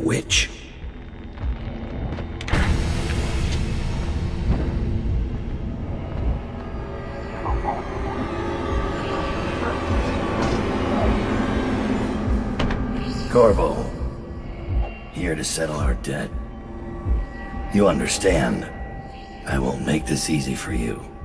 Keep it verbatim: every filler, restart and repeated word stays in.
witch. Corvo, here to settle our debt. You understand, I won't make this easy for you.